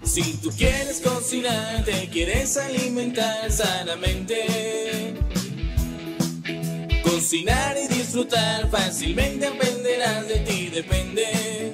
Si tú quieres cocinar, te quieres alimentar sanamente, cocinar y disfrutar, fácilmente aprenderás, de ti depende.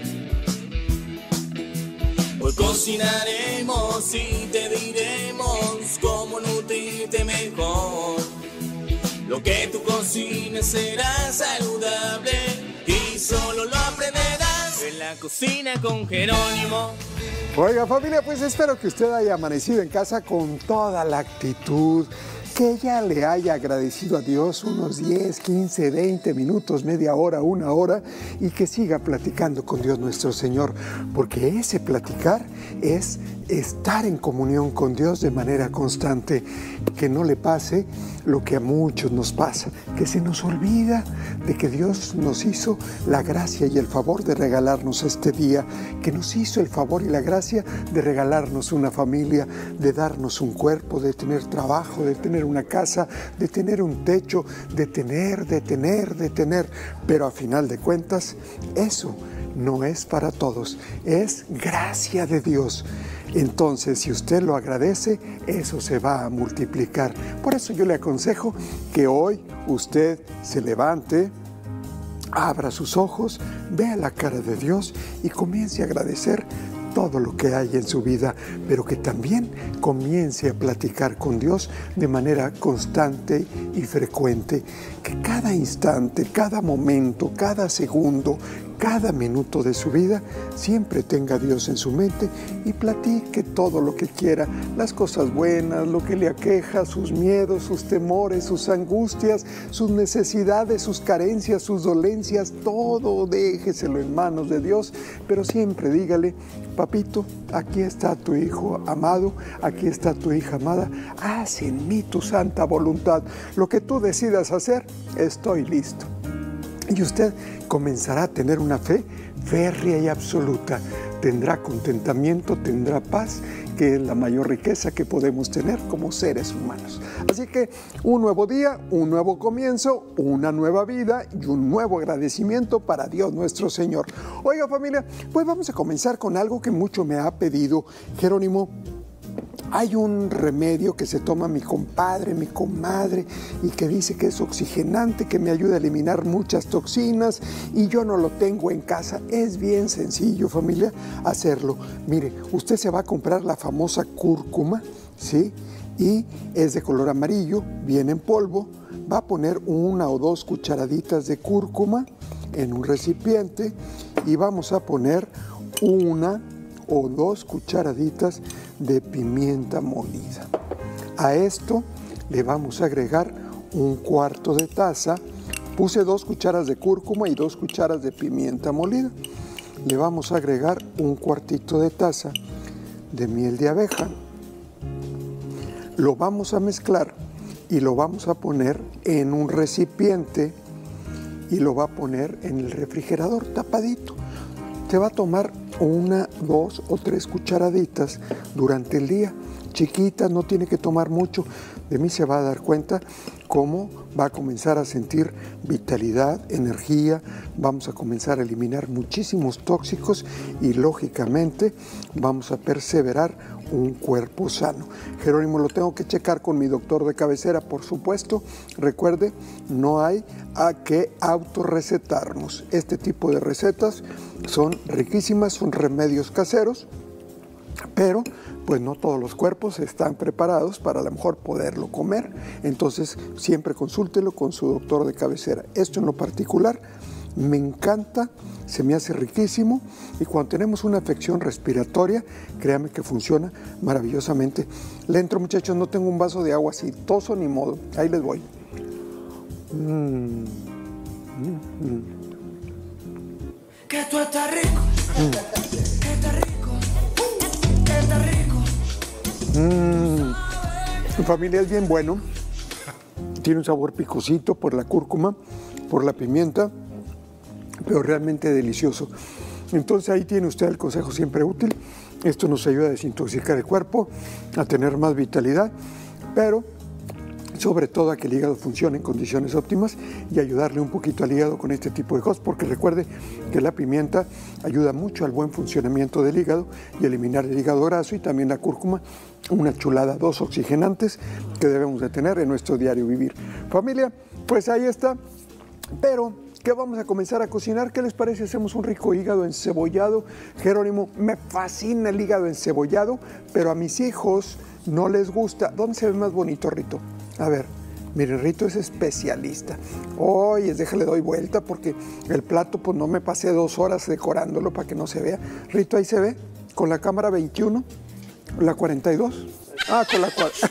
Hoy cocinaremos y te diremos cómo nutrirte mejor. Lo que tú cocines será saludable y solo lo aprenderás en la cocina con Jerónimo. Oiga, familia, pues espero que usted haya amanecido en casa con toda la actitud, que ya le haya agradecido a Dios unos 10, 15, 20 minutos, media hora, una hora, y que siga platicando con Dios nuestro Señor, porque ese platicar es estar en comunión con Dios de manera constante, que no le pase lo que a muchos nos pasa, que se nos olvida de que Dios nos hizo la gracia y el favor de regalarnos este día, que nos hizo el favor y la gracia de regalarnos una familia, de darnos un cuerpo, de tener trabajo, de tener una casa, de tener un techo, de tener, pero a final de cuentas, eso no es para todos, es gracia de Dios. Entonces, si usted lo agradece, eso se va a multiplicar. Por eso yo le aconsejo que hoy usted se levante, abra sus ojos, vea la cara de Dios y comience a agradecer todo lo que hay en su vida, pero que también comience a platicar con Dios de manera constante y frecuente, que cada instante, cada momento, cada segundo, cada minuto de su vida siempre tenga a Dios en su mente y platique todo lo que quiera, las cosas buenas, lo que le aqueja, sus miedos, sus temores, sus angustias, sus necesidades, sus carencias, sus dolencias, todo déjeselo en manos de Dios, pero siempre dígale: papito, aquí está tu hijo amado, aquí está tu hija amada, haz en mí tu santa voluntad, lo que tú decidas hacer, estoy listo. Y usted comenzará a tener una fe férrea y absoluta. Tendrá contentamiento, tendrá paz, que es la mayor riqueza que podemos tener como seres humanos. Así que un nuevo día, un nuevo comienzo, una nueva vida y un nuevo agradecimiento para Dios nuestro Señor. Oiga, familia, pues vamos a comenzar con algo que mucho me ha pedido Jerónimo. Hay un remedio que se toma mi compadre, mi comadre, y que dice que es oxigenante, que me ayuda a eliminar muchas toxinas, y yo no lo tengo en casa. Es bien sencillo, familia, hacerlo. Mire, usted se va a comprar la famosa cúrcuma, ¿sí? Y es de color amarillo, viene en polvo. Va a poner 1 o 2 cucharaditas de cúrcuma en un recipiente y vamos a poner 1 o 2 cucharaditas de pimienta molida. A esto le vamos a agregar 1/4 de taza. Puse 2 cucharas de cúrcuma y 2 cucharas de pimienta molida. Le vamos a agregar 1/4 de taza de miel de abeja. Lo vamos a mezclar y lo vamos a poner en un recipiente y lo va a poner en el refrigerador tapadito. Te va a tomar 1, 2 o 3 cucharaditas durante el día, chiquitas, no tiene que tomar mucho. De mí se va a dar cuenta cómo va a comenzar a sentir vitalidad, energía, vamos a comenzar a eliminar muchísimos tóxicos y lógicamente vamos a perseverar un cuerpo sano. Jerónimo, lo tengo que checar con mi doctor de cabecera, por supuesto. Recuerde, no hay a que autorrecetarnos. Este tipo de recetas son riquísimas, son remedios caseros, pero pues no todos los cuerpos están preparados para a lo mejor poderlo comer. Entonces siempre consúltelo con su doctor de cabecera. Esto en lo particular me encanta, se me hace riquísimo, y cuando tenemos una afección respiratoria, créame que funciona maravillosamente. Le entro, muchachos, no tengo un vaso de agua, así toso ni modo, ahí les voy. Que tú estás rico, que estás rico, que estás rico. Mi familia, es bien bueno, tiene un sabor picosito por la cúrcuma, por la pimienta, pero realmente delicioso. Entonces ahí tiene usted el consejo siempre útil. Esto nos ayuda a desintoxicar el cuerpo, a tener más vitalidad, pero sobre todo a que el hígado funcione en condiciones óptimas y ayudarle un poquito al hígado con este tipo de cosas, porque recuerde que la pimienta ayuda mucho al buen funcionamiento del hígado y eliminar el hígado graso, y también la cúrcuma, una chulada, 2 oxigenantes que debemos de tener en nuestro diario vivir. Familia, pues ahí está, pero ¿qué vamos a comenzar a cocinar? ¿Qué les parece? Hacemos un rico hígado encebollado. Jerónimo, me fascina el hígado encebollado, pero a mis hijos no les gusta. ¿Dónde se ve más bonito, Rito? A ver, miren, Rito es especialista. Oye, déjale, doy vuelta porque el plato, pues no me pasé 2 horas decorándolo para que no se vea. Rito, ahí se ve, con la cámara 21, la 42. Ah, con la 4.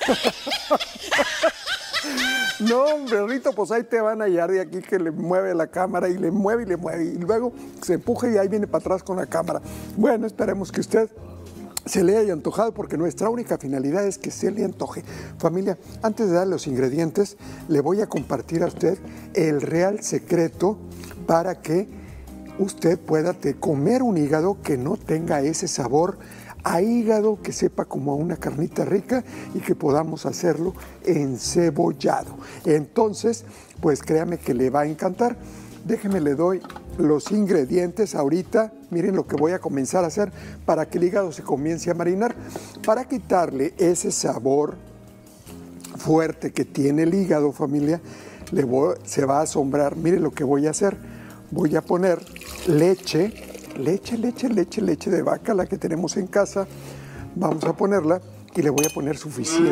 No, hombre, Rito, pues ahí te van a hallar de aquí que le mueve la cámara y le mueve y le mueve. Y luego se empuja y ahí viene para atrás con la cámara. Bueno, esperemos que usted se le haya antojado, porque nuestra única finalidad es que se le antoje. Familia, antes de dar los ingredientes, le voy a compartir a usted el real secreto para que usted pueda comer un hígado que no tenga ese sabor a hígado, que sepa como a una carnita rica y que podamos hacerlo encebollado. Entonces, pues créame que le va a encantar. Déjeme, le doy los ingredientes ahorita. Miren lo que voy a comenzar a hacer para que el hígado se comience a marinar. Para quitarle ese sabor fuerte que tiene el hígado, familia, se va a asombrar. Miren lo que voy a hacer. Voy a poner leche de vaca, la que tenemos en casa. Vamos a ponerla y le voy a poner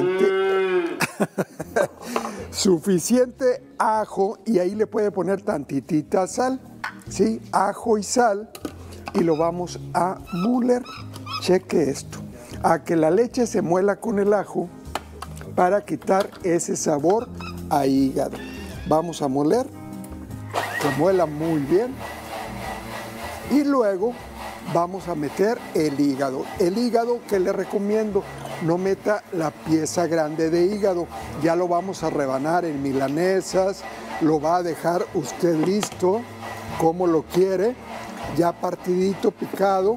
suficiente ajo, y ahí le puede poner tantitita sal, ¿sí? Ajo y sal, y lo vamos a moler. Cheque esto, a que la leche se muela con el ajo para quitar ese sabor a hígado. Vamos a moler, que muela muy bien, y luego vamos a meter el hígado. El hígado, que le recomiendo, no meta la pieza grande de hígado, ya lo vamos a rebanar en milanesas, lo va a dejar usted listo como lo quiere, ya partidito, picado.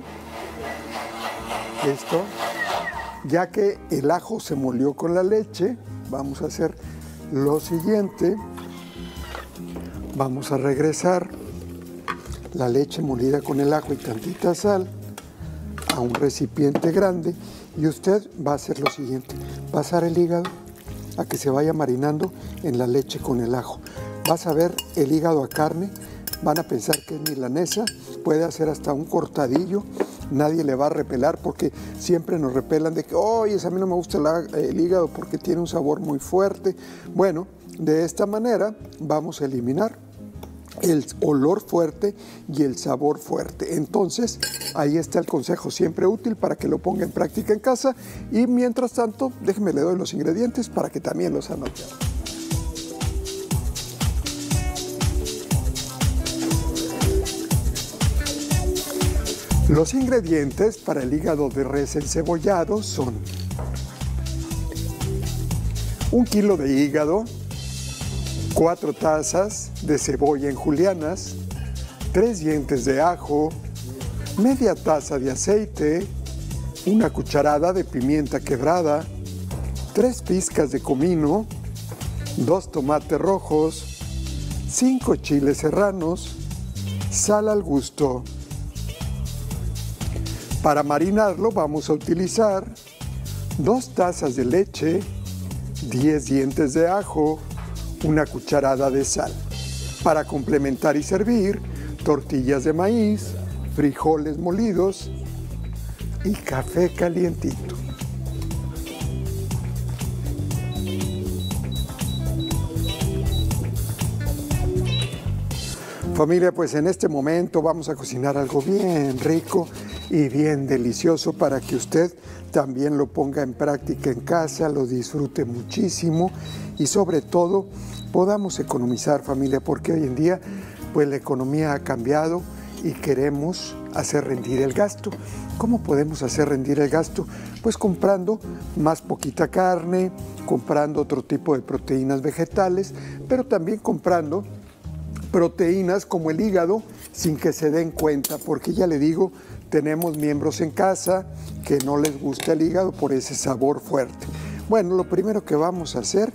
Listo. Ya que el ajo se molió con la leche, vamos a hacer lo siguiente. Vamos a regresar la leche molida con el ajo y tantita sal a un recipiente grande, y usted va a hacer lo siguiente: pasar el hígado a que se vaya marinando en la leche con el ajo. Vas a ver el hígado a carne, van a pensar que es milanesa, puede hacer hasta un cortadillo, nadie le va a repelar, porque siempre nos repelan de que, oye, a mí no me gusta el hígado porque tiene un sabor muy fuerte. Bueno, de esta manera vamos a eliminar el olor fuerte y el sabor fuerte. Entonces, ahí está el consejo, siempre útil para que lo ponga en práctica en casa. Y mientras tanto, déjenme le doy los ingredientes para que también los anoten. Los ingredientes para el hígado de res encebollado son 1 kilo de hígado, 4 tazas de cebolla en julianas, 3 dientes de ajo, media taza de aceite, 1 cucharada de pimienta quebrada, 3 pizcas de comino, 2 tomates rojos, 5 chiles serranos, sal al gusto. Para marinarlo vamos a utilizar 2 tazas de leche, 10 dientes de ajo, 1 cucharada de sal. Para complementar y servir, tortillas de maíz, frijoles molidos y café calientito. Familia, pues en este momento vamos a cocinar algo bien rico y bien delicioso para que usted también lo ponga en práctica en casa, lo disfrute muchísimo y sobre todo podamos economizar, familia, porque hoy en día pues la economía ha cambiado y queremos hacer rendir el gasto. ¿Cómo podemos hacer rendir el gasto? Pues comprando más poquita carne, comprando otro tipo de proteínas vegetales, pero también comprando proteínas como el hígado sin que se den cuenta, porque ya le digo, tenemos miembros en casa que no les gusta el hígado por ese sabor fuerte. Bueno, lo primero que vamos a hacer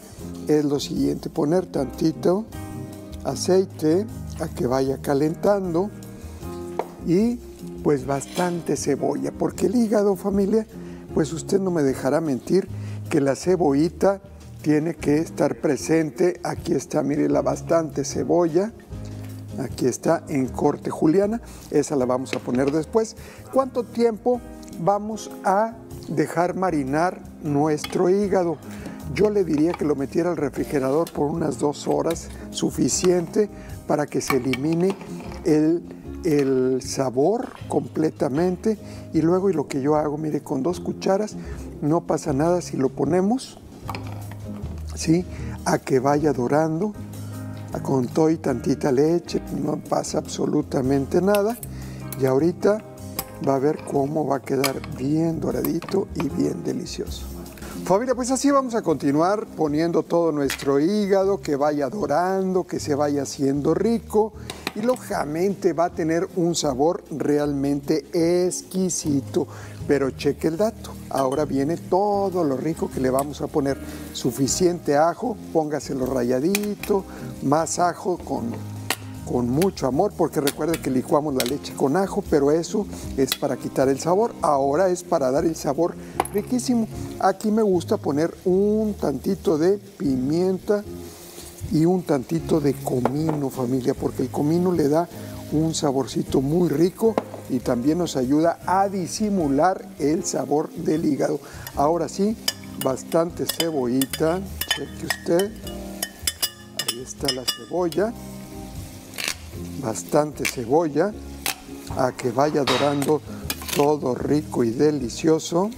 es lo siguiente, poner tantito aceite a que vaya calentando y pues bastante cebolla, porque el hígado, familia, pues usted no me dejará mentir que la cebollita tiene que estar presente. Aquí está, mire, la bastante cebolla. Aquí está en corte juliana, esa la vamos a poner después. ¿Cuánto tiempo vamos a dejar marinar nuestro hígado? Yo le diría que lo metiera al refrigerador por unas 2 horas, suficiente para que se elimine el sabor completamente. Y luego, y lo que yo hago, mire, con 2 cucharas, no pasa nada si lo ponemos, ¿sí?, a que vaya dorando, con todo y tantita leche, no pasa absolutamente nada. Y ahorita va a ver cómo va a quedar bien doradito y bien delicioso. Familia, pues así vamos a continuar poniendo todo nuestro hígado, que vaya dorando, que se vaya haciendo rico y lógicamente va a tener un sabor realmente exquisito. Pero cheque el dato, ahora viene todo lo rico que le vamos a poner. Suficiente ajo, póngaselo ralladito, más ajo con mucho amor, porque recuerde que licuamos la leche con ajo, pero eso es para quitar el sabor. Ahora es para dar el sabor riquísimo. Aquí me gusta poner un tantito de pimienta y un tantito de comino, familia, porque el comino le da un saborcito muy rico y también nos ayuda a disimular el sabor del hígado. Ahora sí, bastante cebollita, cheque usted, ahí está la cebolla, bastante cebolla, a que vaya dorando todo rico y delicioso,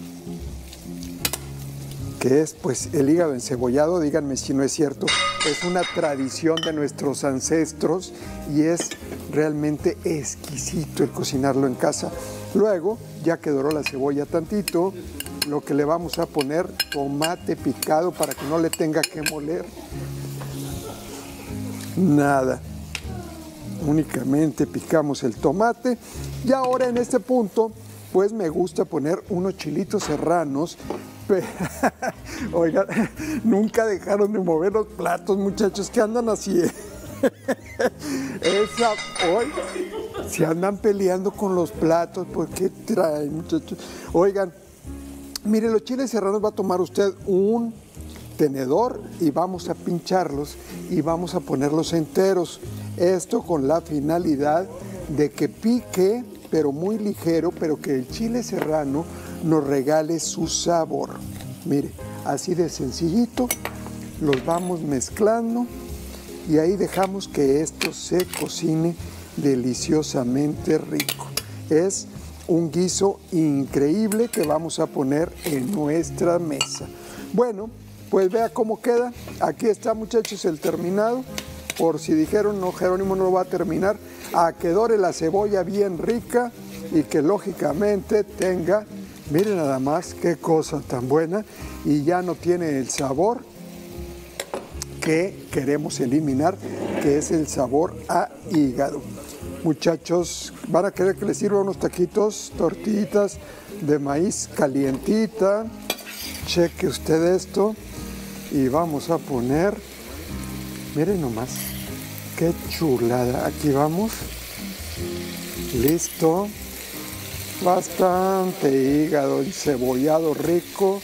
que es pues el hígado encebollado. Díganme si no es cierto, es una tradición de nuestros ancestros y es realmente exquisito el cocinarlo en casa. Luego, ya que doró la cebolla tantito, lo que le vamos a poner, tomate picado para que no le tenga que moler nada. Únicamente picamos el tomate y ahora en este punto pues me gusta poner unos chilitos serranos. Oigan, nunca dejaron de mover los platos, muchachos, que andan así. Hoy se andan peleando con los platos, ¿por qué traen, muchachos? Oigan, mire, los chiles serranos va a tomar usted un tenedor y vamos a pincharlos y vamos a ponerlos enteros. Esto con la finalidad de que pique, pero muy ligero, pero que el chile serrano nos regale su sabor. Mire, así de sencillito, los vamos mezclando y ahí dejamos que esto se cocine deliciosamente rico. Es un guiso increíble que vamos a poner en nuestra mesa. Bueno, pues vea cómo queda. Aquí está, muchachos, el terminado. Por si dijeron, no, Jerónimo no lo va a terminar, a que dore la cebolla bien rica y que lógicamente tenga, miren nada más qué cosa tan buena, y ya no tiene el sabor que queremos eliminar, que es el sabor a hígado. Muchachos, van a querer que les sirva unos taquitos, tortillitas de maíz calientita. Cheque usted esto y vamos a poner, miren nomás, qué chulada. Aquí vamos, listo, bastante hígado encebollado rico.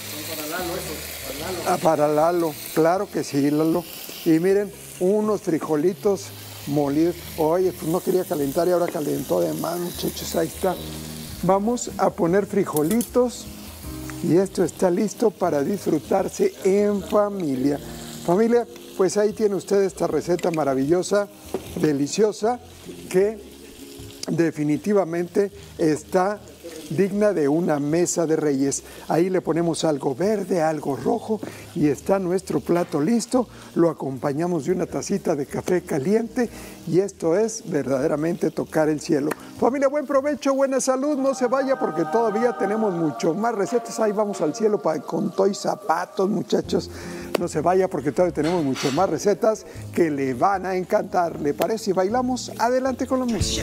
Para Lalo, claro que sí, Lalo. Y miren, unos frijolitos molidos. Oye, pues no quería calentar y ahora calentó de más, muchachos, ahí está. Vamos a poner frijolitos y esto está listo para disfrutarse en familia. Familia, pues ahí tiene usted esta receta maravillosa, deliciosa, que definitivamente está digna de una mesa de reyes. Ahí le ponemos algo verde, algo rojo y está nuestro plato listo. Lo acompañamos de una tacita de café caliente y esto es verdaderamente tocar el cielo. Familia, buen provecho, buena salud, no se vaya porque todavía tenemos mucho más recetas. Ahí vamos al cielo con toy zapatos, muchachos. No se vaya porque todavía tenemos mucho más recetas que le van a encantar. ¿Le parece si bailamos? Adelante con la música.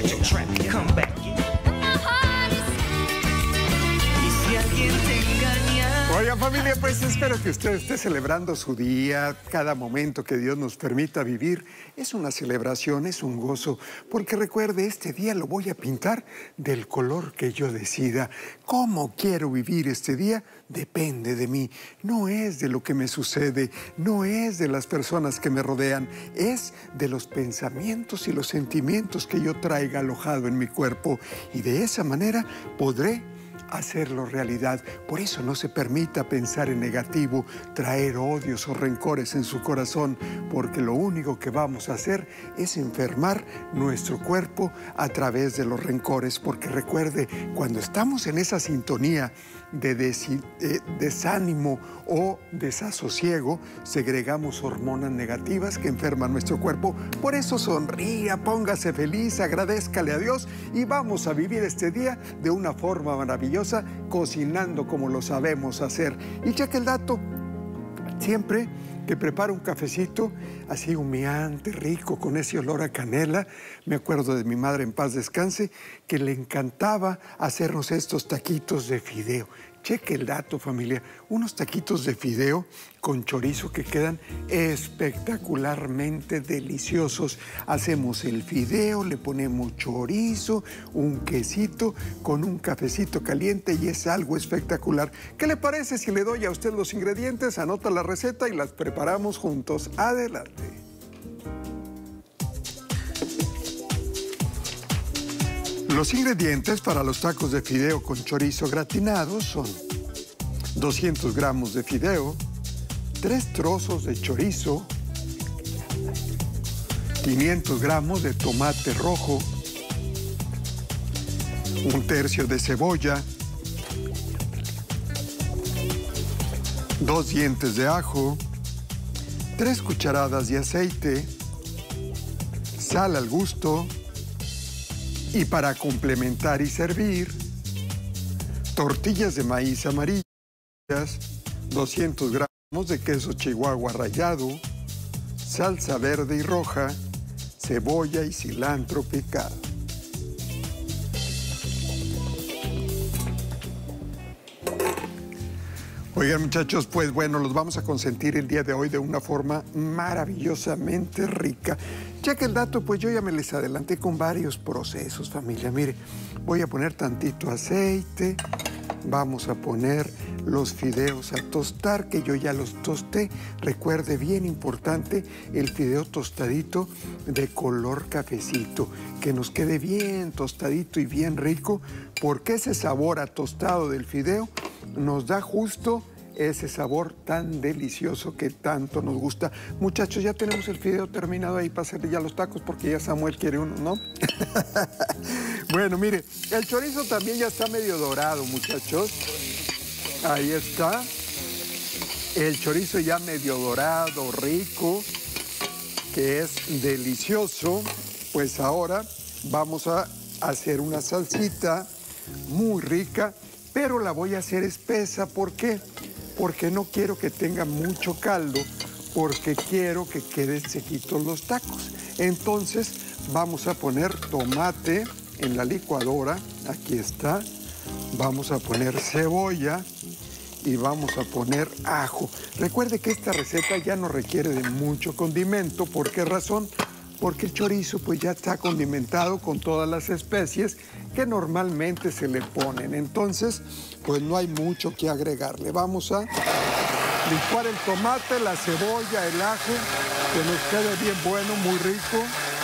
Oiga, familia, pues espero que usted esté celebrando su día. Cada momento que Dios nos permita vivir es una celebración, es un gozo. Porque recuerde, este día lo voy a pintar del color que yo decida. ¿Cómo quiero vivir este día? Depende de mí. No es de lo que me sucede, no es de las personas que me rodean, es de los pensamientos y los sentimientos que yo traiga alojado en mi cuerpo. Y de esa manera podré hacerlo realidad. Por eso no se permita pensar en negativo, traer odios o rencores en su corazón, porque lo único que vamos a hacer es enfermar nuestro cuerpo a través de los rencores. Porque recuerde, cuando estamos en esa sintonía de desánimo o desasosiego, segregamos hormonas negativas que enferman nuestro cuerpo. Por eso sonría, póngase feliz, agradézcale a Dios y vamos a vivir este día de una forma maravillosa, cocinando como lo sabemos hacer. Y cheque el dato, siempre que preparo un cafecito así humeante, rico, con ese olor a canela, me acuerdo de mi madre, en paz descanse, que le encantaba hacernos estos taquitos de fideo. Cheque el dato, familia, unos taquitos de fideo con chorizo que quedan espectacularmente deliciosos. Hacemos el fideo, le ponemos chorizo, un quesito con un cafecito caliente y es algo espectacular. ¿Qué le parece si le doy a usted los ingredientes? Anota la receta y las preparamos juntos. Adelante. Los ingredientes para los tacos de fideo con chorizo gratinados son 200 gramos de fideo, 3 trozos de chorizo, 500 gramos de tomate rojo, 1/3 de cebolla, 2 dientes de ajo, 3 cucharadas de aceite, sal al gusto. Y para complementar y servir, tortillas de maíz amarillas, 200 gramos de queso chihuahua rallado, salsa verde y roja, cebolla y cilantro picado. Oigan, muchachos, pues bueno, los vamos a consentir el día de hoy de una forma maravillosamente rica. Ya que el dato, pues yo ya me les adelanté con varios procesos, familia. Mire, voy a poner tantito aceite, vamos a poner los fideos a tostar, que yo ya los tosté. Recuerde, bien importante, el fideo tostadito de color cafecito, que nos quede bien tostadito y bien rico, porque ese sabor a tostado del fideo nos da justo ese sabor tan delicioso que tanto nos gusta. Muchachos, ya tenemos el fideo terminado ahí para hacerle ya los tacos, porque ya Samuel quiere uno, ¿no? Bueno, mire, el chorizo también ya está medio dorado, muchachos. Ahí está. El chorizo ya medio dorado, rico, que es delicioso. Pues ahora vamos a hacer una salsita muy rica, pero la voy a hacer espesa. ¿Por qué? Porque no quiero que tenga mucho caldo, porque quiero que queden sequitos los tacos. Entonces vamos a poner tomate en la licuadora, aquí está. Vamos a poner cebolla y vamos a poner ajo. Recuerde que esta receta ya no requiere de mucho condimento. ¿Por qué razón? Porque el chorizo pues ya está condimentado con todas las especies que normalmente se le ponen. Entonces, pues no hay mucho que agregarle. Vamos a licuar el tomate, la cebolla, el ajo, que nos quede bien bueno, muy rico.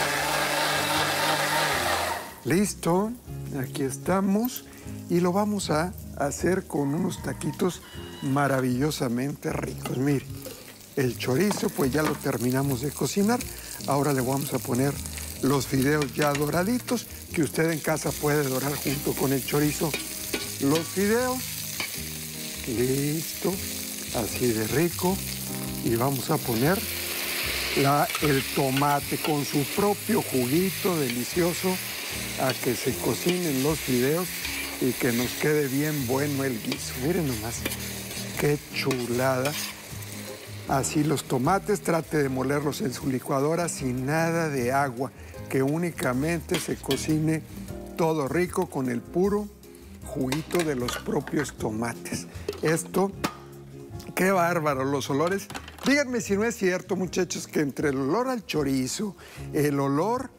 Listo, aquí estamos. Y lo vamos a hacer con unos taquitos maravillosamente ricos. Mire, el chorizo pues ya lo terminamos de cocinar. Ahora le vamos a poner los fideos ya doraditos, que usted en casa puede dorar junto con el chorizo los fideos. Listo, así de rico. Y vamos a poner el tomate con su propio juguito delicioso a que se cocinen los fideos y que nos quede bien bueno el guiso. Miren nomás, qué chulada. Así los tomates, trate de molerlos en su licuadora sin nada de agua, que únicamente se cocine todo rico con el puro juguito de los propios tomates. Esto Qué bárbaro, los olores. Díganme si no es cierto, muchachos, que entre el olor al chorizo, el olor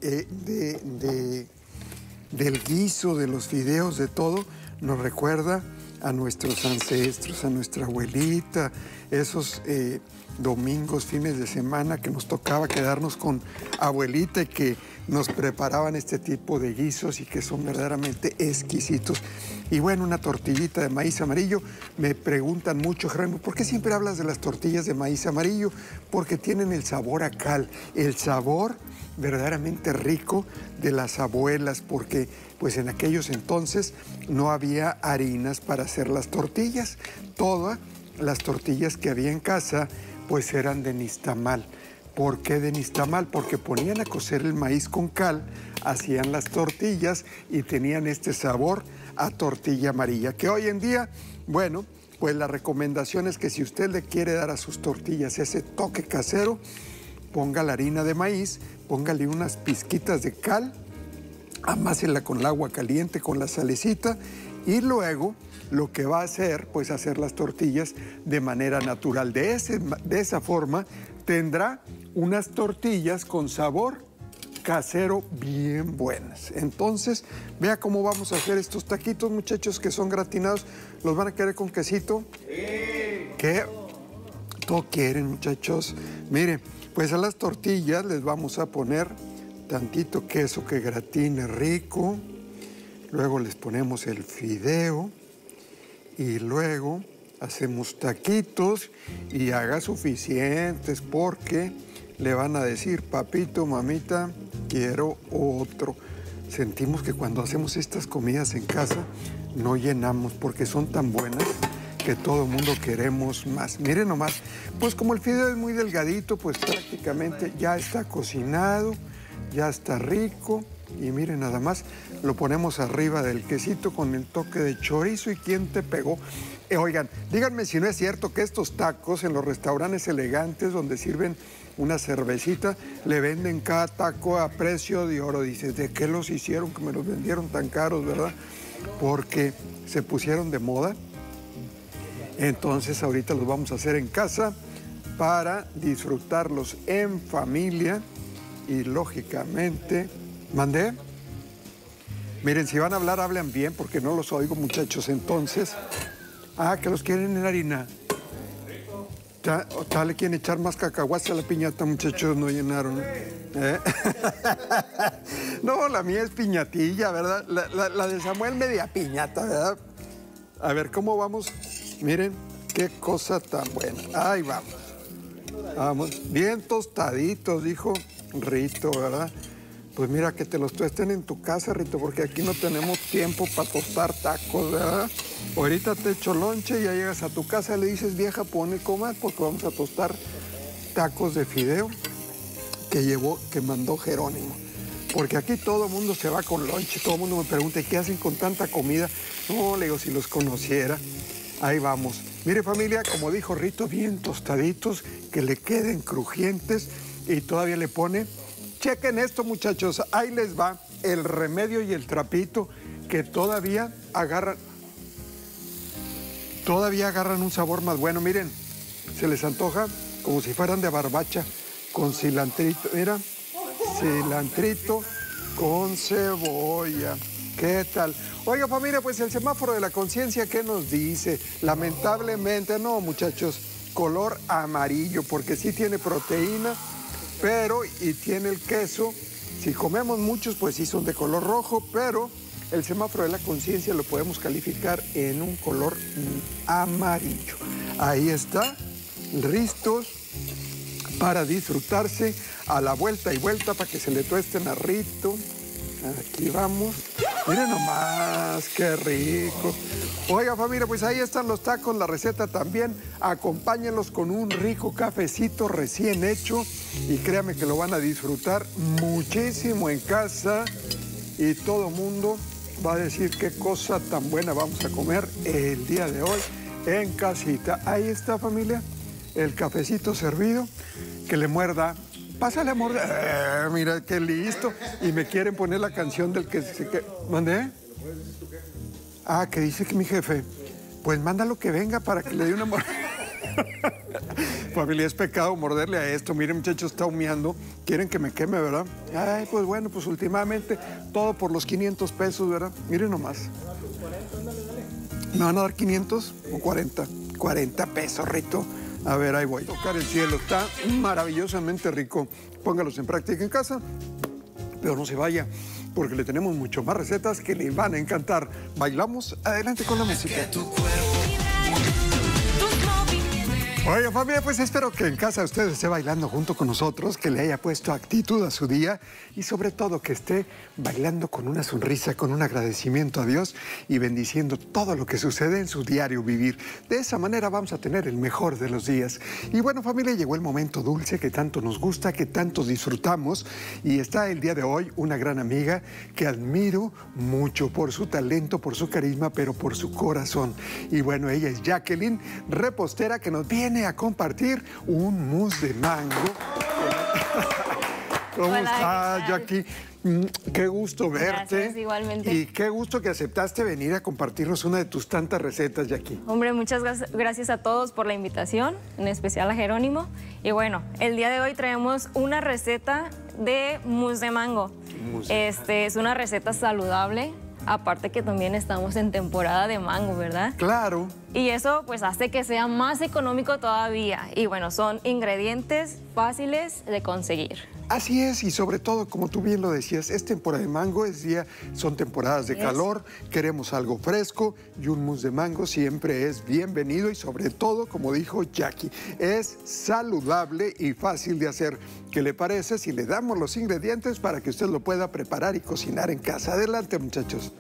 del guiso, de los fideos, de todo, nos recuerda a nuestros ancestros, a nuestra abuelita, esos domingos, fines de semana que nos tocaba quedarnos con abuelita y que nos preparaban este tipo de guisos y que son verdaderamente exquisitos. Y bueno, una tortillita de maíz amarillo. Me preguntan mucho, Jerónimo, ¿por qué siempre hablas de las tortillas de maíz amarillo? Porque tienen el sabor a cal, el sabor verdaderamente rico de las abuelas, porque pues en aquellos entonces no había harinas para hacer las tortillas. Todas las tortillas que había en casa pues eran de nixtamal. ¿Por qué de nixtamal? Porque ponían a cocer el maíz con cal, hacían las tortillas y tenían este sabor a tortilla amarilla, que hoy en día, bueno, pues la recomendación es que si usted le quiere dar a sus tortillas ese toque casero, ponga la harina de maíz, póngale unas pizquitas de cal, amásela con el agua caliente, con la salecita, y luego lo que va a hacer, pues hacer las tortillas de manera natural. De esa forma tendrá unas tortillas con sabor casero bien buenas. Entonces, vea cómo vamos a hacer estos taquitos, muchachos, que son gratinados. ¿Los van a querer con quesito? Sí. ¿Qué? ¿Todo quieren, muchachos? Miren, pues a las tortillas les vamos a poner tantito queso que gratine rico. Luego les ponemos el fideo y luego hacemos taquitos y haga suficientes porque le van a decir, papito, mamita, quiero otro. Sentimos que cuando hacemos estas comidas en casa no llenamos porque son tan buenas que todo el mundo queremos más. Miren nomás, pues como el fideo es muy delgadito, pues prácticamente ya está cocinado, ya está rico. Y miren nada más, lo ponemos arriba del quesito con el toque de chorizo. ¿Y quién te pegó? Oigan, díganme si no es cierto que estos tacos en los restaurantes elegantes donde sirven una cervecita, le venden cada taco a precio de oro. Dices, ¿de qué los hicieron que me los vendieron tan caros, verdad? Porque se pusieron de moda. Entonces ahorita los vamos a hacer en casa para disfrutarlos en familia y lógicamente... ¿Mandé? Miren, si van a hablar, hablen bien porque no los oigo, muchachos. Entonces, que los quieren en harina. Tal le quieren echar más cacahuates a la piñata, muchachos, no llenaron. No, la mía es piñatilla, ¿verdad? La de Samuel media piñata, ¿verdad? A ver, ¿cómo vamos? Miren, qué cosa tan buena. Ahí vamos. Vamos, bien tostaditos, dijo Rito, ¿verdad? Pues mira, que te los tuesten en tu casa, Rito, porque aquí no tenemos tiempo para tostar tacos, ¿verdad? Ahorita te echo lonche y ya llegas a tu casa y le dices, vieja, pone comas porque vamos a tostar tacos de fideo que mandó Jerónimo. Porque aquí todo el mundo se va con lonche, todo el mundo me pregunta, ¿qué hacen con tanta comida? No, le digo, si los conociera. Ahí vamos. Mire, familia, como dijo Rito, bien tostaditos, que le queden crujientes y todavía le pone... Chequen esto, muchachos, ahí les va el remedio y el trapito que todavía agarran un sabor más bueno. Miren, se les antoja como si fueran de barbacha con cilantrito. Mira, cilantrito con cebolla. ¿Qué tal? Oiga, familia, pues el semáforo de la conciencia, ¿qué nos dice? Lamentablemente, no, muchachos, color amarillo, porque sí tiene proteína, pero y tiene el queso. Si comemos muchos, pues sí son de color rojo, pero el semáforo de la conciencia lo podemos calificar en un color amarillo. Ahí está, listos para disfrutarse a la vuelta y vuelta para que se le tuesten a Rito. Aquí vamos. Miren nomás, qué rico. Oiga, familia, pues ahí están los tacos, la receta también. Acompáñenlos con un rico cafecito recién hecho y créanme que lo van a disfrutar muchísimo en casa y todo mundo va a decir qué cosa tan buena vamos a comer el día de hoy en casita. Ahí está, familia, el cafecito servido, que le muerda. Pásale, amor. Mira, qué listo. Y me quieren poner la canción del que... ¿Mandé? Que dice que mi jefe, pues mándalo que venga para que le dé una... Familia, es pecado morderle a esto. Miren, muchachos, está humeando. Quieren que me queme, ¿verdad? Ay, pues bueno, pues últimamente todo por los 500 pesos, ¿verdad? Miren nomás. ¿Me van a dar 500 o 40? 40 pesos, Rito. A ver, ahí voy. Tocar el cielo. Está maravillosamente rico. Póngalos en práctica en casa, pero no se vaya, porque le tenemos mucho más recetas que le van a encantar. Bailamos, adelante con la música. Oye, familia, pues espero que en casa usted esté bailando junto con nosotros, que le haya puesto actitud a su día y sobre todo que esté bailando con una sonrisa, con un agradecimiento a Dios y bendiciendo todo lo que sucede en su diario vivir. De esa manera vamos a tener el mejor de los días. Y bueno, familia, llegó el momento dulce que tanto nos gusta, que tanto disfrutamos, y está el día de hoy una gran amiga que admiro mucho por su talento, por su carisma, pero por su corazón. Y bueno, ella es Jacqueline, repostera, que nos viene a compartir un mousse de mango. ¿Cómo estás, Jackie? Qué gusto verte. Gracias, igualmente. Y qué gusto que aceptaste venir a compartirnos una de tus tantas recetas, Jackie. Hombre, muchas gracias a todos por la invitación, en especial a Jerónimo. Y bueno, el día de hoy traemos una receta de mousse de mango. Es una receta saludable. Aparte que también estamos en temporada de mango, ¿verdad? Claro. Y eso pues hace que sea más económico todavía. Y bueno, son ingredientes fáciles de conseguir. Así es, y sobre todo, como tú bien lo decías, es temporada de mango, son temporadas de calor, queremos algo fresco y un mousse de mango siempre es bienvenido y sobre todo, como dijo Jackie, es saludable y fácil de hacer. ¿Qué le parece si le damos los ingredientes para que usted lo pueda preparar y cocinar en casa? Adelante, muchachos.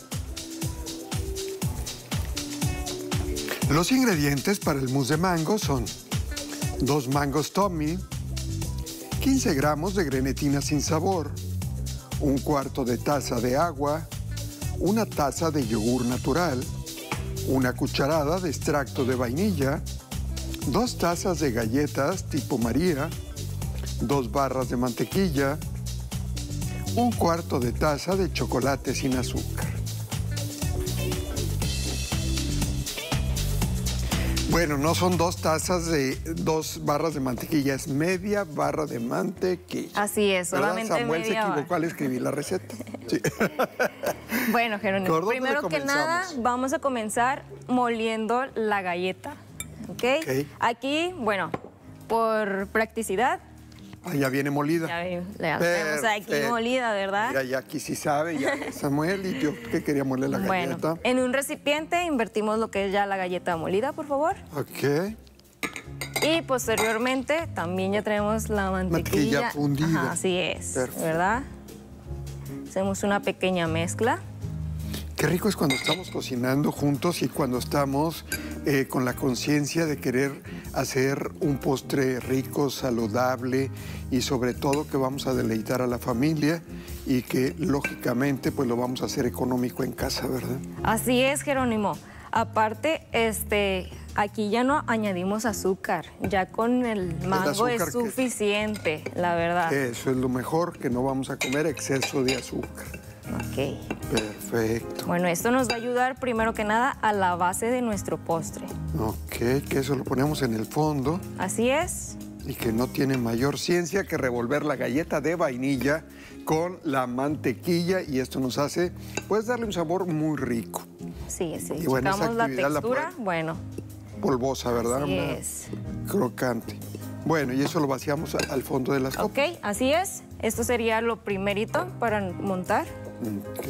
Los ingredientes para el mousse de mango son 2 mangos Tommy, 15 gramos de grenetina sin sabor, 1/4 de taza de agua, 1 taza de yogur natural, 1 cucharada de extracto de vainilla, 2 tazas de galletas tipo María, 2 barras de mantequilla, 1/4 de taza de chocolate sin azúcar. Bueno, no son 2 tazas de 2 barras de mantequilla, es media barra de mantequilla. Así es, solamente Samuel media se equivocó al escribir la receta. Sí. Bueno, Jerónimo, primero que nada vamos a comenzar moliendo la galleta, ¿ok? Aquí, bueno, por practicidad. Ah, ya viene molida. Ya tenemos aquí molida, ¿verdad? Mira, ya aquí sí sabe, ya Samuel, y yo que quería moler la galleta. Bueno, en un recipiente invertimos lo que es ya la galleta molida, por favor. Ok. Y posteriormente también ya tenemos la mantequilla. Mantequilla fundida. Ajá, así es, perfecto, ¿verdad? Hacemos una pequeña mezcla. Qué rico es cuando estamos cocinando juntos y cuando estamos con la conciencia de querer hacer un postre rico, saludable y sobre todo que vamos a deleitar a la familia y que lógicamente pues lo vamos a hacer económico en casa, ¿verdad? Así es, Jerónimo. Aparte, aquí ya no añadimos azúcar, ya con el mango es suficiente, la verdad. Eso es lo mejor, que no vamos a comer exceso de azúcar. Ok. Perfecto. Bueno, esto nos va a ayudar primero que nada a la base de nuestro postre. Ok, que eso lo ponemos en el fondo. Así es. Y que no tiene mayor ciencia que revolver la galleta de vainilla con la mantequilla y esto nos hace, pues, darle un sabor muy rico. Sí, sí. Y bueno, checamos la textura, bueno. Polvosa, ¿verdad? Así es. Crocante. Bueno, y eso lo vaciamos al fondo de las copas. Ok, así es. Esto sería lo primerito para montar. Ok.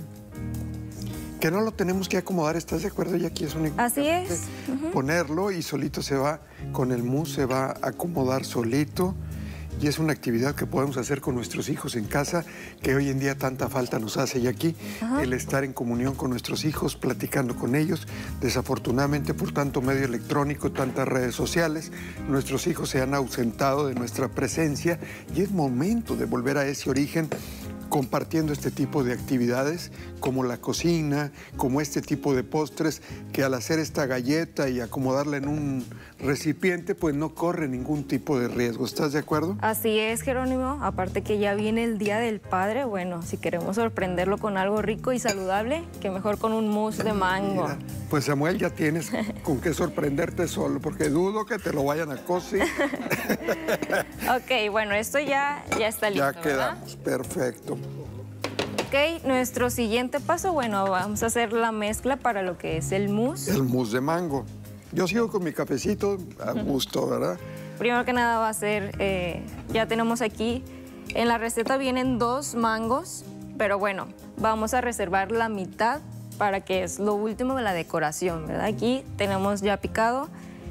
Que no lo tenemos que acomodar, ¿estás de acuerdo? Y aquí es un así es. Ponerlo y solito se va, con el mousse se va a acomodar solito. Y es una actividad que podemos hacer con nuestros hijos en casa, que hoy en día tanta falta nos hace. Y aquí, el estar en comunión con nuestros hijos, platicando con ellos. Desafortunadamente, por tanto medio electrónico, tantas redes sociales, nuestros hijos se han ausentado de nuestra presencia y es momento de volver a ese origen compartiendo este tipo de actividades como la cocina, como este tipo de postres, que al hacer esta galleta y acomodarla en un recipiente, pues no corre ningún tipo de riesgo. ¿Estás de acuerdo? Así es, Jerónimo. Aparte que ya viene el Día del Padre, bueno, si queremos sorprenderlo con algo rico y saludable, que mejor con un mousse de mango. Mira, pues Samuel, ya tienes con qué sorprenderte solo, porque dudo que te lo vayan a cocinar. Ok, bueno, esto ya está listo, Ya quedamos, perfecto. Ok, nuestro siguiente paso, bueno, vamos a hacer la mezcla para lo que es el mousse. El mousse de mango. Yo sigo con mi cafecito a gusto, ¿verdad? Primero que nada va a ser, ya tenemos aquí, en la receta vienen 2 mangos, pero bueno, vamos a reservar la mitad para que es lo último de la decoración, ¿verdad? Aquí tenemos ya picado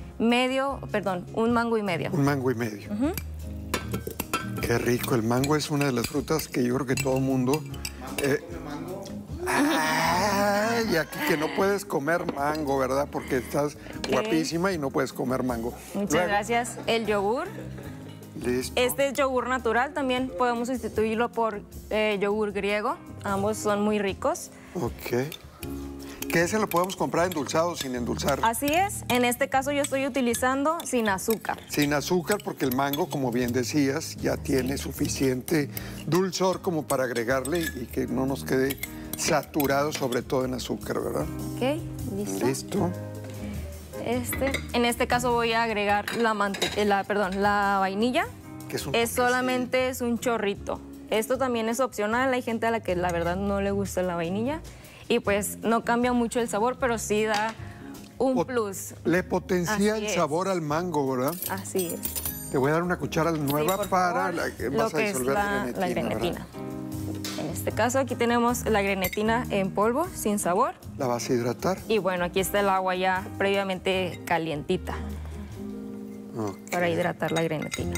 un mango y medio. Un mango y medio. Qué rico, el mango es una de las frutas que yo creo que todo el mundo... y aquí que no puedes comer mango, ¿verdad? Porque estás guapísima y no puedes comer mango. Muchas gracias. El yogur. Listo. Este es yogur natural, también podemos sustituirlo por yogur griego. Ambos son muy ricos. Ok. ¿Que ese lo podemos comprar endulzado o sin endulzar? Así es. En este caso yo estoy utilizando sin azúcar. Sin azúcar porque el mango, como bien decías, ya tiene suficiente dulzor como para agregarle y que no nos quede saturado, sobre todo en azúcar, ¿verdad? Ok, listo. Listo. En este caso voy a agregar la vainilla. Que Solamente es un chorrito. Esto también es opcional. Hay gente a la que la verdad no le gusta la vainilla. Y pues no cambia mucho el sabor, pero sí da un plus. Le potencia Así el es. sabor al mango, ¿verdad? Así es. Te voy a dar una cuchara nueva por para favor, vas lo a que es disolver la grenetina. ¿verdad? En este caso aquí tenemos la grenetina en polvo, sin sabor. La vas a hidratar. Y bueno, aquí está el agua ya previamente calientita Ok. para hidratar la grenetina.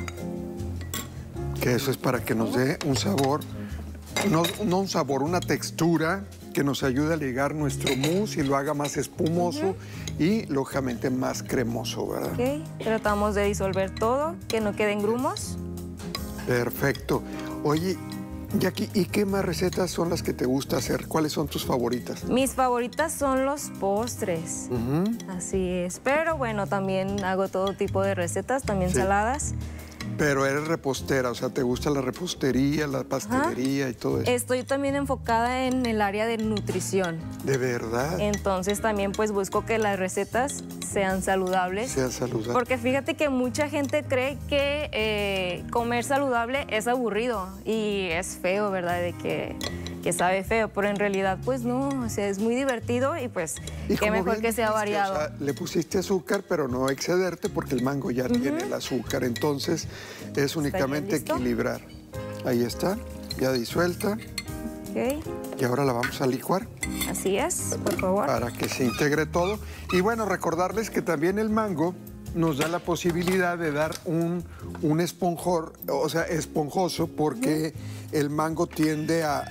Que eso es para que nos dé un sabor, no un sabor, una textura que nos ayude a ligar nuestro mousse y lo haga más espumoso y, lógicamente, más cremoso, ¿verdad? Ok, tratamos de disolver todo, que no queden grumos. Perfecto. Oye, Jackie, ¿y qué más recetas son las que te gusta hacer? ¿Cuáles son tus favoritas? Mis favoritas son los postres. Así es. Pero bueno, también hago todo tipo de recetas, también Sí. saladas. Pero eres repostera, o sea, ¿te gusta la repostería, la pastelería y todo eso? Estoy también enfocada en el área de nutrición. ¿De verdad? Entonces también pues busco que las recetas sean saludables. Sean saludables. Porque fíjate que mucha gente cree que comer saludable es aburrido y es feo, ¿verdad? De que sabe feo, pero en realidad pues no, o sea, es muy divertido y pues Y qué como mejor bien que sea dijiste, variado. o sea, le pusiste azúcar, pero no excederte porque el mango ya tiene el azúcar. Entonces, es únicamente listo? equilibrar. Ahí está, ya disuelta. Ok, Y ahora la vamos a licuar así es, por favor. para que se integre todo. Y bueno, recordarles que también el mango nos da la posibilidad de dar un esponjor, o sea, esponjoso, porque el mango tiende a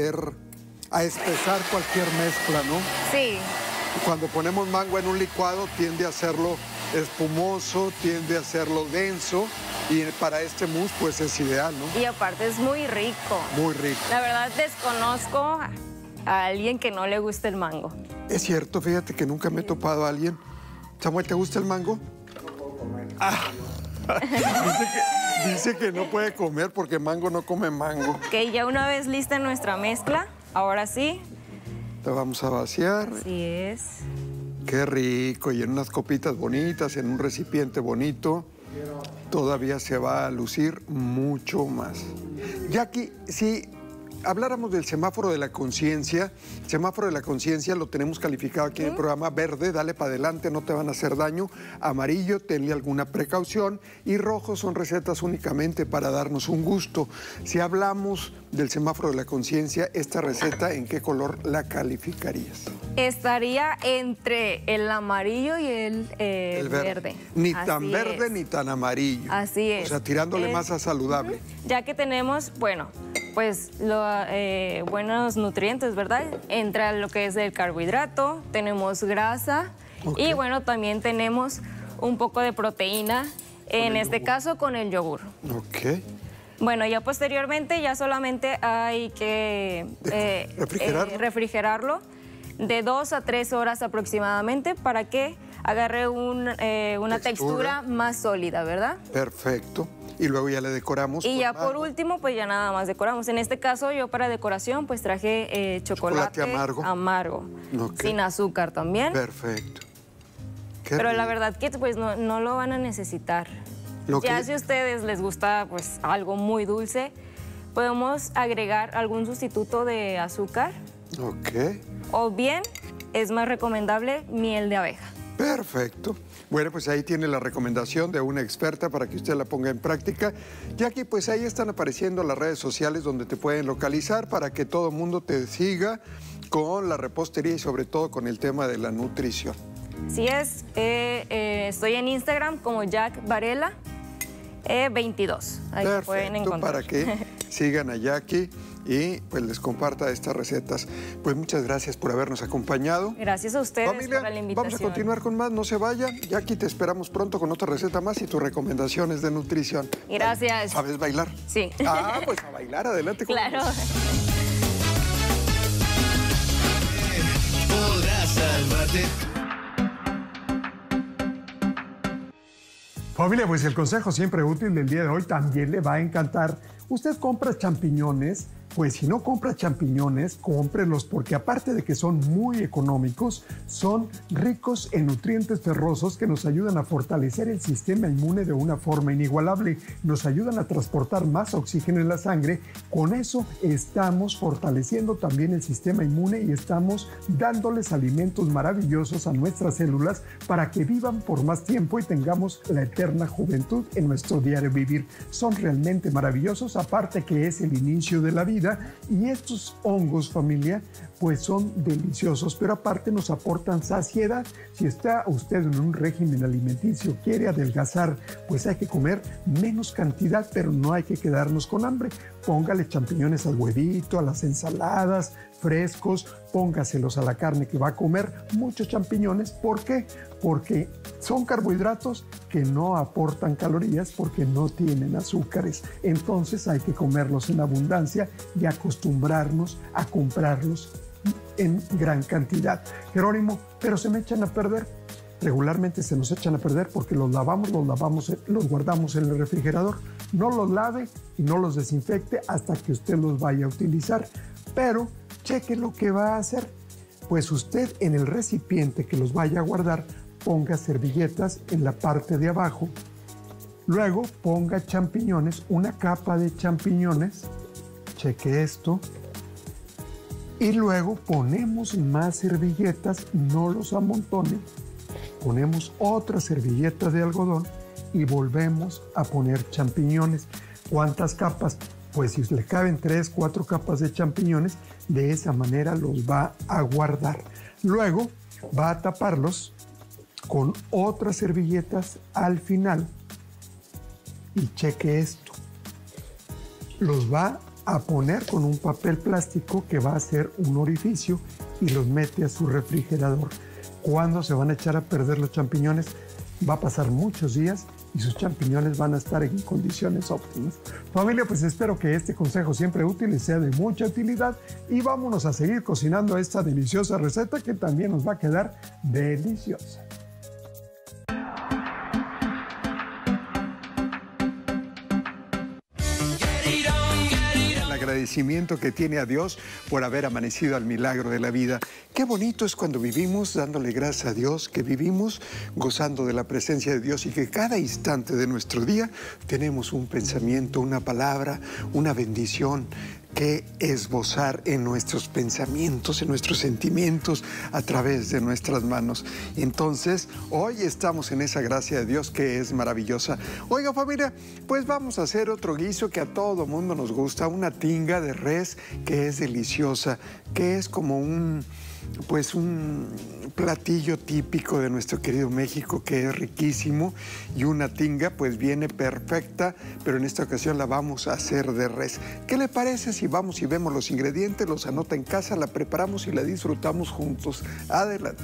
espesar cualquier mezcla, ¿no? Sí, Cuando ponemos mango en un licuado tiende a hacerlo espumoso, tiende a hacerlo denso y para este mousse pues es ideal, ¿no? y aparte es muy rico. Muy rico. La verdad desconozco a alguien que no le guste el mango. Es cierto, fíjate que nunca me he topado a alguien. Samuel, ¿te gusta el mango? No puedo comer. Dice que no puede comer porque mango no come mango. Ok, ya una vez lista nuestra mezcla, ahora sí, La vamos a vaciar. así es. Qué rico. Y en unas copitas bonitas, en un recipiente bonito, todavía se va a lucir mucho más. Jackie, si habláramos del semáforo de la conciencia, el semáforo de la conciencia lo tenemos calificado aquí en el programa: verde, dale para adelante, no te van a hacer daño; amarillo, tenle alguna precaución; y rojo, son recetas únicamente para darnos un gusto. Si hablamos del semáforo de la conciencia, esta receta, ¿en qué color la calificarías? Estaría entre el amarillo y el verde. Ni Así tan verde es. ni tan amarillo. Así es. O sea, tirándole más a saludable. Ya que tenemos, bueno, pues buenos nutrientes, ¿verdad? Entra lo que es el carbohidrato, tenemos grasa y bueno, también tenemos un poco de proteína, en este caso con el yogur. Ok. Bueno, ya posteriormente ya solamente hay que refrigerarlo de 2 a 3 horas aproximadamente para que agarre una textura más sólida, ¿verdad? Perfecto. Y luego ya le decoramos. Y ya por último, pues ya nada más decoramos. En este caso yo para decoración pues traje chocolate amargo, sin azúcar también. Perfecto. Pero la verdad que pues no lo van a necesitar. Ya si a ustedes les gusta pues algo muy dulce, podemos agregar algún sustituto de azúcar. Ok. O bien es más recomendable miel de abeja. Perfecto. Bueno, pues ahí tiene la recomendación de una experta para que usted la ponga en práctica. Jackie, pues ahí están apareciendo las redes sociales donde te pueden localizar para que todo el mundo te siga con la repostería y sobre todo con el tema de la nutrición. Así es, estoy en Instagram como Jack Varela 22. Ahí perfecto, pueden encontrar. Para que sigan a Jackie y pues les comparta estas recetas. Pues muchas gracias por habernos acompañado. Gracias a ustedes, familia, por la invitación. Vamos a continuar con más, no se vaya. Jackie, te esperamos pronto con otra receta más y tus recomendaciones de nutrición. Gracias. ¿Sabes bailar? Sí. Ah, pues a bailar, adelante. Claro. Podrás salvarte. Familia, pues el consejo siempre útil del día de hoy también le va a encantar. Usted compra champiñones, pues si no compra champiñones, cómprelos porque aparte de que son muy económicos, son ricos en nutrientes ferrosos que nos ayudan a fortalecer el sistema inmune de una forma inigualable. Nos ayudan a transportar más oxígeno en la sangre. Con eso estamos fortaleciendo también el sistema inmune y estamos dándoles alimentos maravillosos a nuestras células para que vivan por más tiempo y tengamos la eterna juventud en nuestro diario vivir. Son realmente maravillosos, aparte que es el inicio de la vida. Y estos hongos, familia, pues son deliciosos, pero aparte nos aportan saciedad. Si está usted en un régimen alimenticio, quiere adelgazar, pues hay que comer menos cantidad, pero no hay que quedarnos con hambre. Póngale champiñones al huevito, a las ensaladas, frescos, póngaselos a la carne que va a comer, muchos champiñones. ¿Por qué? Porque son carbohidratos que no aportan calorías porque no tienen azúcares. Entonces hay que comerlos en abundancia y acostumbrarnos a comprarlos en gran cantidad. Jerónimo, pero se me echan a perder. Regularmente se nos echan a perder porque los guardamos en el refrigerador. No los lave y no los desinfecte hasta que usted los vaya a utilizar. Pero cheque lo que va a hacer. Pues usted en el recipiente que los vaya a guardar, ponga servilletas en la parte de abajo. Luego ponga champiñones, una capa de champiñones. Cheque esto. Y luego ponemos más servilletas, no los amontone. Ponemos otra servilleta de algodón y volvemos a poner champiñones. ¿Cuántas capas? Pues si le caben 3, 4 capas de champiñones, de esa manera los va a guardar. Luego va a taparlos con otras servilletas al final. Y cheque esto. Los va a poner con un papel plástico que va a hacer un orificio y los mete a su refrigerador. ¿Cuándo se van a echar a perder los champiñones? Va a pasar muchos días y sus champiñones van a estar en condiciones óptimas. Familia, pues espero que este consejo siempre útil les sea de mucha utilidad y vámonos a seguir cocinando esta deliciosa receta que también nos va a quedar deliciosa. Agradecimiento que tiene a Dios por haber amanecido al milagro de la vida. Qué bonito es cuando vivimos dándole gracias a Dios, que vivimos gozando de la presencia de Dios y que cada instante de nuestro día tenemos un pensamiento, una palabra, una bendición que esbozar en nuestros pensamientos, en nuestros sentimientos, a través de nuestras manos. Entonces, hoy estamos en esa gracia de Dios que es maravillosa. Oiga, familia, pues vamos a hacer otro guiso que a todo mundo nos gusta, una tinga de res que es deliciosa, que es como un platillo típico de nuestro querido México que es riquísimo, y una tinga pues viene perfecta, pero en esta ocasión la vamos a hacer de res. ¿Qué le parece si vamos y vemos los ingredientes, los anota en casa, la preparamos y la disfrutamos juntos? Adelante.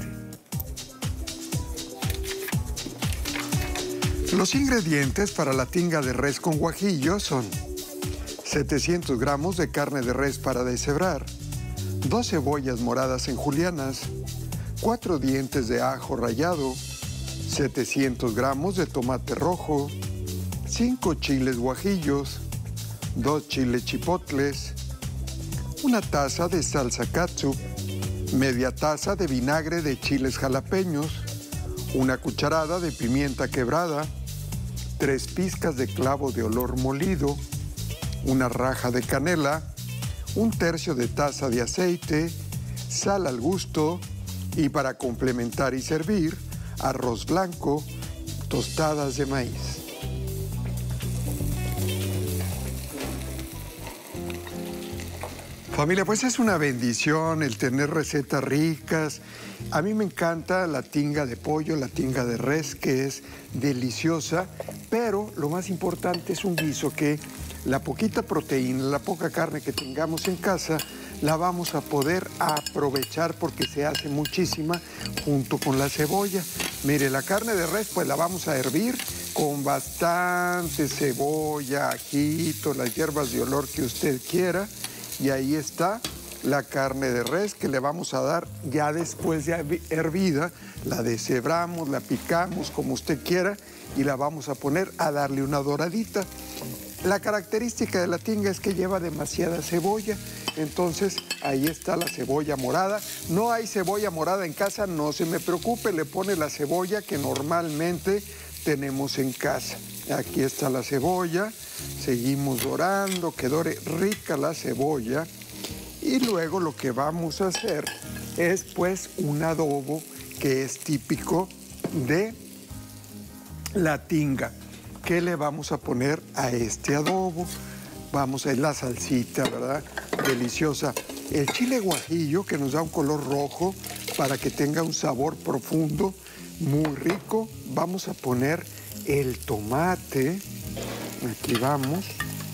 Los ingredientes para la tinga de res con guajillo son 700 gramos de carne de res para deshebrar, 2 cebollas moradas en julianas, 4 dientes de ajo rallado, 700 gramos de tomate rojo, 5 chiles guajillos, 2 chiles chipotles, 1 taza de salsa catsup, media taza de vinagre de chiles jalapeños, 1 cucharada de pimienta quebrada, 3 pizcas de clavo de olor molido, 1 raja de canela, 1/3 de taza de aceite, sal al gusto y para complementar y servir, arroz blanco, tostadas de maíz. Familia, pues es una bendición el tener recetas ricas. A mí me encanta la tinga de pollo, la tinga de res, que es deliciosa, pero lo más importante es un guiso que la poquita proteína, la poca carne que tengamos en casa, la vamos a poder aprovechar porque se hace muchísima junto con la cebolla. Mire, la carne de res pues la vamos a hervir con bastante cebolla, ajito, las hierbas de olor que usted quiera. Y ahí está la carne de res que le vamos a dar ya después de hervida. La deshebramos, la picamos como usted quiera y la vamos a poner a darle una doradita. La característica de la tinga es que lleva demasiada cebolla, entonces ahí está la cebolla morada. No hay cebolla morada en casa, no se me preocupe, le pone la cebolla que normalmente tenemos en casa. Aquí está la cebolla, seguimos dorando, que dore rica la cebolla. Y luego lo que vamos a hacer es pues un adobo que es típico de la tinga. ¿Qué le vamos a poner a este adobo? Vamos a ir la salsita, ¿verdad? Deliciosa. El chile guajillo que nos da un color rojo para que tenga un sabor profundo, muy rico. Vamos a poner el tomate. Aquí vamos.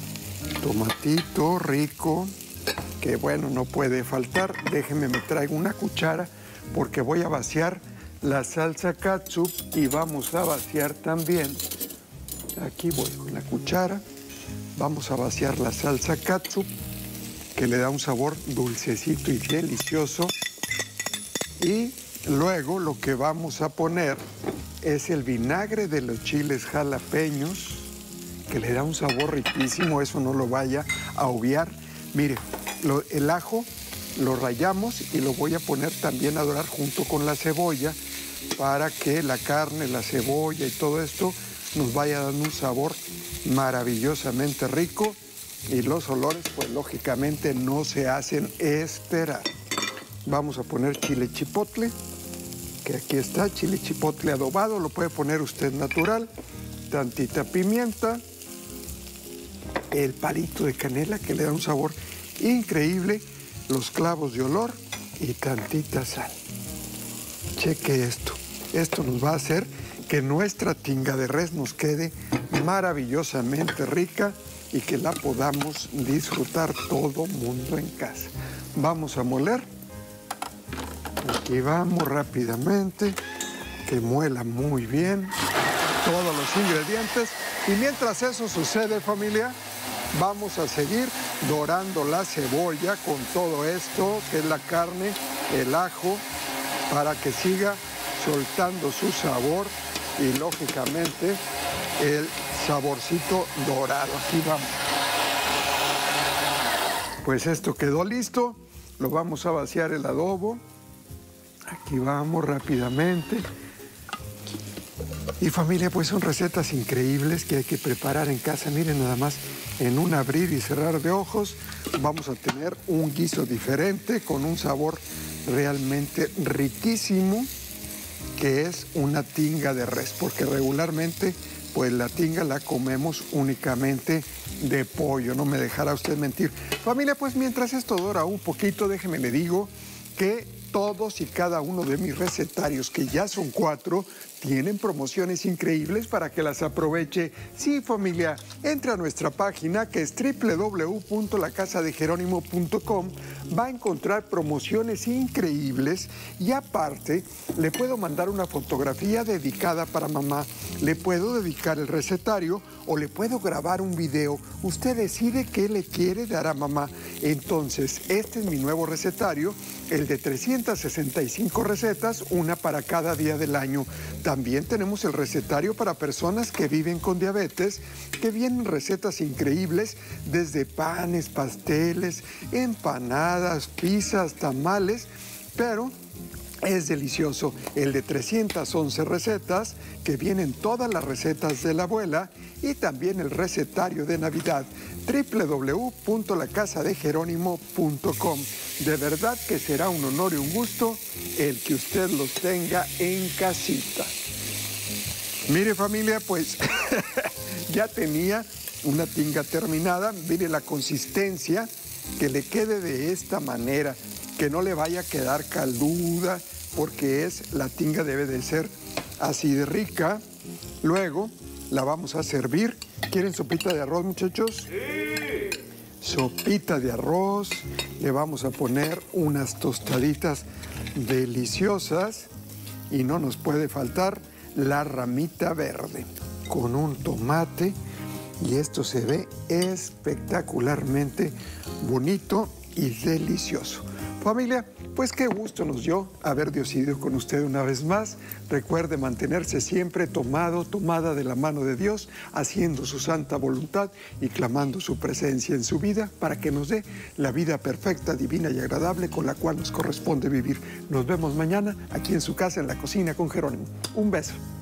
Tomatito rico, que bueno, no puede faltar. Déjenme, me traigo una cuchara porque voy a vaciar la salsa catsup y vamos a vaciar también. Aquí voy con la cuchara. Vamos a vaciar la salsa catsup, que le da un sabor dulcecito y delicioso. Y luego lo que vamos a poner es el vinagre de los chiles jalapeños, que le da un sabor riquísimo, eso no lo vaya a obviar. Mire, el ajo lo rallamos y lo voy a poner también a dorar junto con la cebolla para que la carne, la cebolla y todo esto nos vaya dando un sabor maravillosamente rico y los olores pues lógicamente no se hacen esperar. Vamos a poner chile chipotle, que aquí está, chile chipotle adobado, lo puede poner usted natural, tantita pimienta, el palito de canela que le da un sabor increíble, los clavos de olor y tantita sal. Cheque esto, esto nos va a hacer que nuestra tinga de res nos quede maravillosamente rica y que la podamos disfrutar todo mundo en casa. Vamos a moler. Aquí vamos rápidamente, que muela muy bien todos los ingredientes. Y mientras eso sucede, familia, vamos a seguir dorando la cebolla con todo esto, que es la carne, el ajo, para que siga soltando su sabor y lógicamente el saborcito dorado. Aquí vamos. Pues esto quedó listo, lo vamos a vaciar el adobo. Aquí vamos rápidamente. Y familia, pues son recetas increíbles que hay que preparar en casa. Miren nada más, en un abrir y cerrar de ojos vamos a tener un guiso diferente con un sabor realmente riquísimo, que es una tinga de res, porque regularmente pues la tinga la comemos únicamente de pollo, no me dejará usted mentir. Familia, pues mientras esto dora un poquito, déjeme le digo que todos y cada uno de mis recetarios, que ya son 4, tienen promociones increíbles para que las aproveche. Sí, familia, entra a nuestra página que es www.lacasadejeronimo.com. Va a encontrar promociones increíbles y aparte le puedo mandar una fotografía dedicada para mamá, le puedo dedicar el recetario o le puedo grabar un video. Usted decide qué le quiere dar a mamá. Entonces, este es mi nuevo recetario, el de 365 recetas, una para cada día del año. También tenemos el recetario para personas que viven con diabetes, que vienen recetas increíbles, desde panes, pasteles, empanadas, pizzas, tamales, pero es delicioso. El de 311 recetas, que vienen todas las recetas de la abuela, y también el recetario de Navidad, www.lacasadejeronimo.com. De verdad que será un honor y un gusto el que usted los tenga en casita. Mire, familia, pues ya tenía una tinga terminada. Mire la consistencia, que le quede de esta manera, que no le vaya a quedar calduda, porque la tinga debe de ser así de rica. Luego la vamos a servir. ¿Quieren sopita de arroz, muchachos? ¡Sí! Sopita de arroz. Le vamos a poner unas tostaditas deliciosas y no nos puede faltar la ramita verde con un tomate, y esto se ve espectacularmente bonito y delicioso. Familia, pues qué gusto nos dio haber Diosidio con usted una vez más. Recuerde mantenerse siempre tomada de la mano de Dios, haciendo su santa voluntad y clamando su presencia en su vida para que nos dé la vida perfecta, divina y agradable con la cual nos corresponde vivir. Nos vemos mañana aquí en su casa, en la cocina con Jerónimo. Un beso.